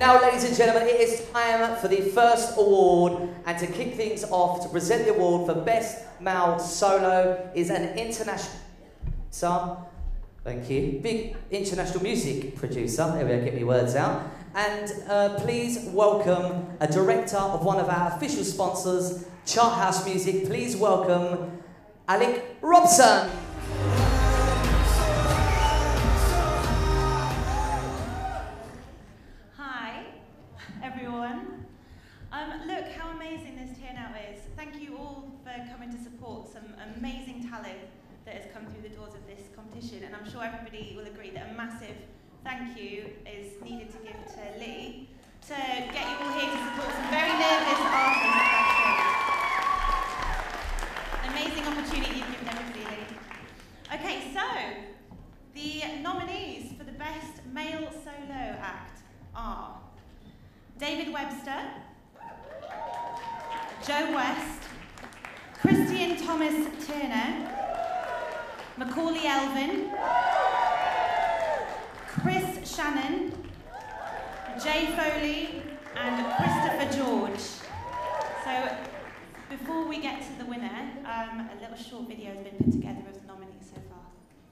Now, ladies and gentlemen, it is time for the first award, and to kick things off, to present the award for Best Male Solo is an international producer. Thank you. Big international music producer. There we go, get me words out. And please welcome a director of one of our official sponsors, Charthouse Music. Please welcome Alix Robson. Everyone. Look how amazing this turnout is. Thank you all for coming to support some amazing talent that has come through the doors of this competition, and I'm sure everybody will agree that a massive thank you is needed to give to Lee to get you all here to support some very nervous artists. An amazing opportunity you've given everybody, Lee. Okay, so the nominees for the Best Male Solo Act are David Webster, Joe West, Kristian Thomas Turner, Macauley Elvin, Chris Shannon, Jay Foley, and Christopher George. So before we get to the winner, a little short video has been put together of the nominees so far.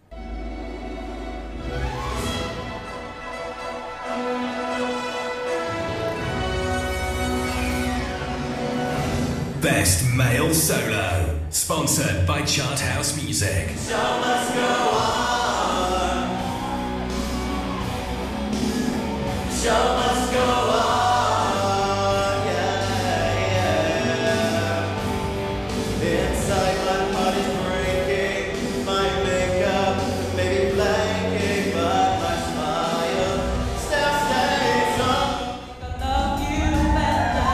Best Male Solo, sponsored by Charthouse Music. Show must go on. Show must go on. Yeah, yeah. Inside my heart is breaking. My makeup may be blanking, but my smile still stays on. I love you better.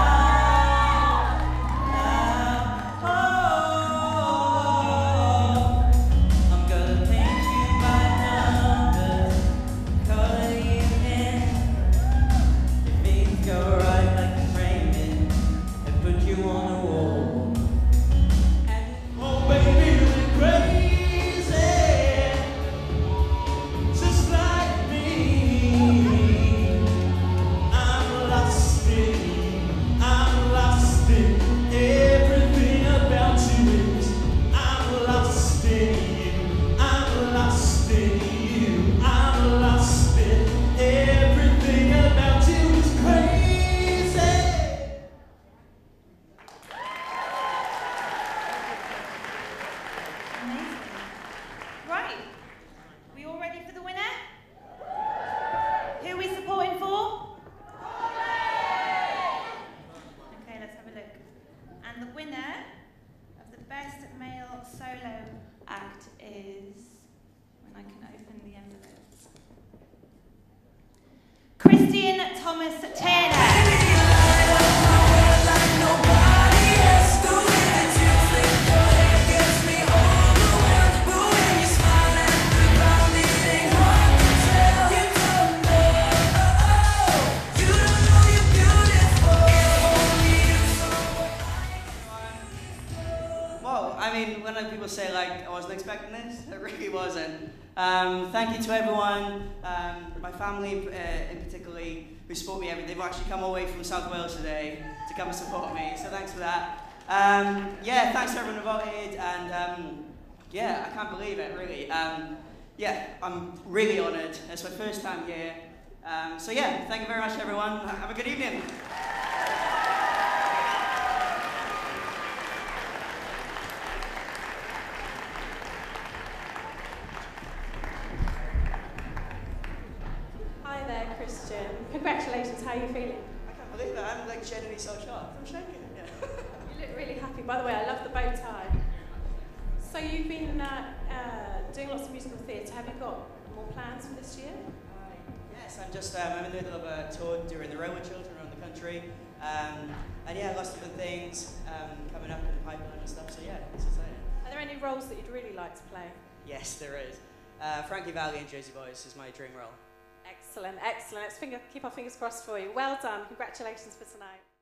Kristian Thomas Turner. When people say like I wasn't expecting this, it really wasn't. Thank you to everyone, my family in particularly, who support me. They've actually come all the way from South Wales today to come and support me, so thanks for that. Yeah, thanks to everyone who voted, and yeah, I can't believe it, really. Yeah, I'm really honoured. It's my first time here. So yeah, thank you very much everyone. Have a good evening. Kristian, congratulations, how are you feeling? I can't believe it, I'm like genuinely so shocked. I'm shaking, yeah. You look really happy. By the way, I love the bow tie. So you've been doing lots of musical theatre. Have you got more plans for this year? Yes, I'm in the middle of a tour during the row with children around the country. And yeah, lots of different things coming up in the pipeline and stuff, so yeah, it's exciting. Are there any roles that you'd really like to play? Yes, there is. Frankie Valli in Jersey Boys is my dream role. Excellent, excellent. Let's keep our fingers crossed for you. Well done. Congratulations for tonight.